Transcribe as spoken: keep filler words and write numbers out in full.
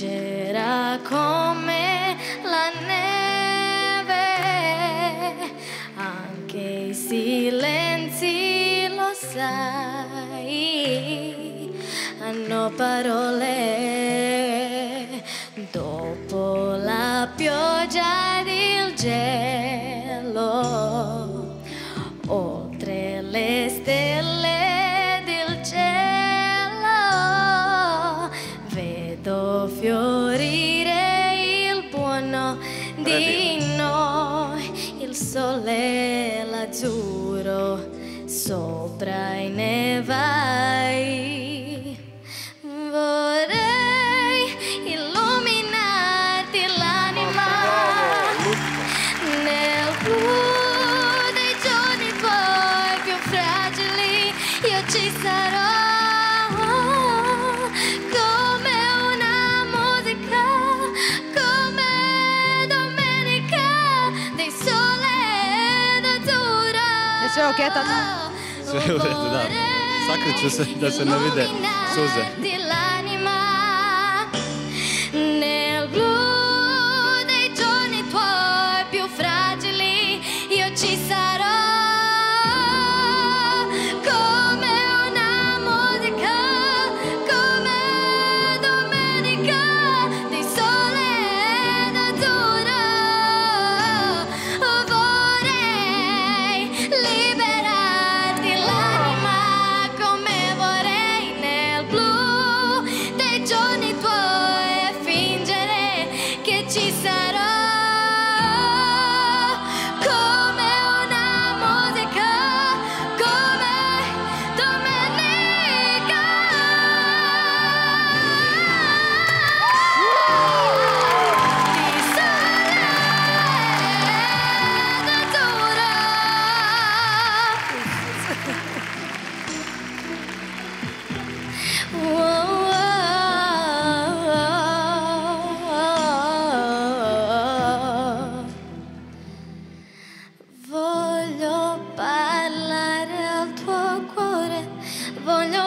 leggera come la neve, anche i silenzi, lo sai, hanno parole. Dopo la pioggia ed il gelo, oltre le stelle del cielo, vedo fiorire il buono di noi, il sole l'azzurro sopra i nevai. Vorrei illuminarti l'anima nel blu dei giorni tuoi più fragili. Io ci sarò come una musica, come domenica di sole d'azzurro. Sve ok, tata? Sve u redu, da. Sakriću se da se ne vide suze. L'anima nel blu dei giorni tuoi più fragili. Io ci sarò come una musica, come domenica di sole d'azzurro. Vorrei liberarti l'anima come vorrei nel blu dei giorni tuoi e fingere che ci sarò come una musica, come domenica di sole d'azzurro. Voglio parlare al tuo cuore, voglio